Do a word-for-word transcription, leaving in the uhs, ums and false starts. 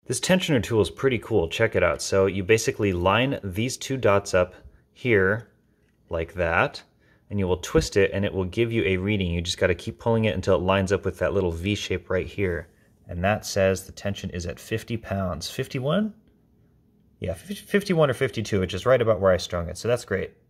This tensioner tool is pretty cool. Check it out. So you basically line these two dots up here like that, and you will twist it and it will give you a reading. You just got to keep pulling it until it lines up with that little V shape right here. And that says the tension is at fifty pounds. fifty-one? Yeah, fifty-one or fifty-two, which is right about where I strung it. So that's great.